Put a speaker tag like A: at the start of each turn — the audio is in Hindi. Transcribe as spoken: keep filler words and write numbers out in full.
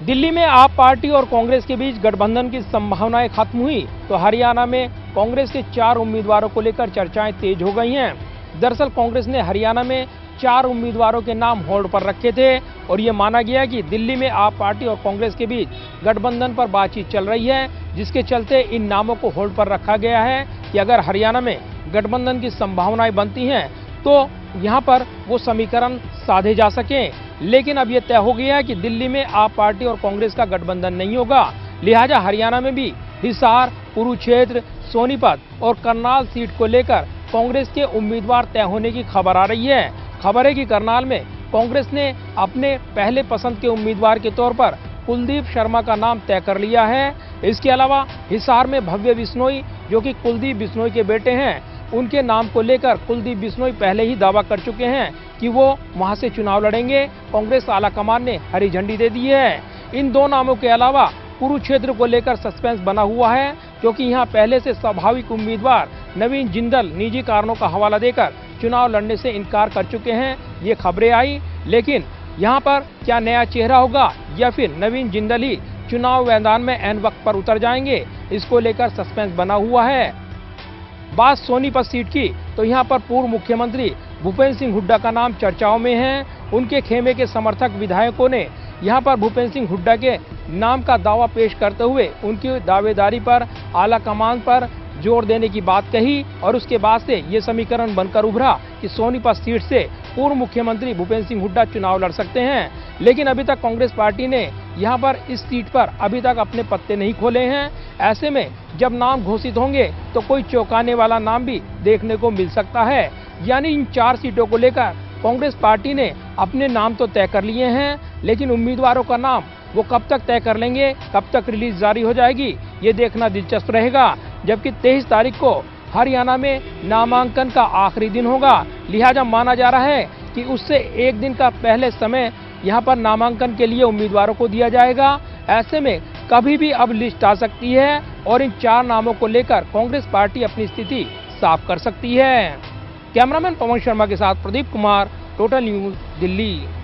A: दिल्ली में आप पार्टी और कांग्रेस के बीच गठबंधन की संभावनाएं खत्म हुई तो हरियाणा में कांग्रेस के चार उम्मीदवारों को लेकर चर्चाएं तेज हो गई हैं। दरअसल कांग्रेस ने हरियाणा में चार उम्मीदवारों के नाम होल्ड पर रखे थे और ये माना गया कि दिल्ली में आप पार्टी और कांग्रेस के बीच गठबंधन पर बातचीत चल रही है, जिसके चलते इन नामों को होल्ड पर रखा गया है कि अगर हरियाणा में गठबंधन की संभावनाएं बनती हैं तो यहाँ पर वो समीकरण साधे जा सकें। लेकिन अब यह तय हो गया है कि दिल्ली में आप पार्टी और कांग्रेस का गठबंधन नहीं होगा, लिहाजा हरियाणा में भी हिसार, कुरुक्षेत्र, सोनीपत और करनाल सीट को लेकर कांग्रेस के उम्मीदवार तय होने की खबर आ रही है। खबर है कि करनाल में कांग्रेस ने अपने पहले पसंद के उम्मीदवार के तौर पर कुलदीप शर्मा का नाम तय कर लिया है। इसके अलावा हिसार में भव्य बिश्नोई, जो कि कुलदीप बिश्नोई के बेटे हैं, उनके नाम को लेकर कुलदीप बिश्नोई पहले ही दावा कर चुके हैं कि वो वहां से चुनाव लड़ेंगे। कांग्रेस आलाकमान ने हरी झंडी दे दी है। इन दो नामों के अलावा कुरुक्षेत्र को लेकर सस्पेंस बना हुआ है, क्योंकि यहां पहले से स्वाभाविक उम्मीदवार नवीन जिंदल निजी कारणों का हवाला देकर चुनाव लड़ने से इनकार कर चुके हैं। ये खबरें आई, लेकिन यहां पर क्या नया चेहरा होगा या फिर नवीन जिंदल ही चुनाव मैदान में ऐन वक्त पर उतर जाएंगे, इसको लेकर सस्पेंस बना हुआ है। बात सोनीपत सीट की तो यहां पर पूर्व मुख्यमंत्री भूपेंद्र सिंह हुड्डा का नाम चर्चाओं में है। उनके खेमे के समर्थक विधायकों ने यहां पर भूपेंद्र सिंह हुड्डा के नाम का दावा पेश करते हुए उनकी दावेदारी पर आलाकमान पर जोर देने की बात कही और उसके बाद से ये समीकरण बनकर उभरा कि सोनीपत सीट से पूर्व मुख्यमंत्री भूपेंद्र सिंह हुड्डा चुनाव लड़ सकते हैं। लेकिन अभी तक कांग्रेस पार्टी ने यहां पर इस सीट पर अभी तक अपने पत्ते नहीं खोले हैं। ऐसे में जब नाम घोषित होंगे तो कोई चौंकाने वाला नाम भी देखने को मिल सकता है। यानी इन चार सीटों को लेकर कांग्रेस पार्टी ने अपने नाम तो तय कर लिए हैं, लेकिन उम्मीदवारों का नाम वो कब तक तय कर लेंगे, कब तक रिलीज जारी हो जाएगी, ये देखना दिलचस्प रहेगा। जबकि तेईस तारीख को हरियाणा में नामांकन का आखिरी दिन होगा, लिहाजा माना जा रहा है कि उससे एक दिन का पहले समय यहाँ पर नामांकन के लिए उम्मीदवारों को दिया जाएगा। ऐसे में कभी भी अब लिस्ट आ सकती है और इन चार नामों को लेकर कांग्रेस पार्टी अपनी स्थिति साफ कर सकती है। कैमरामैन पवन शर्मा के साथ प्रदीप कुमार, टोटल न्यूज, दिल्ली।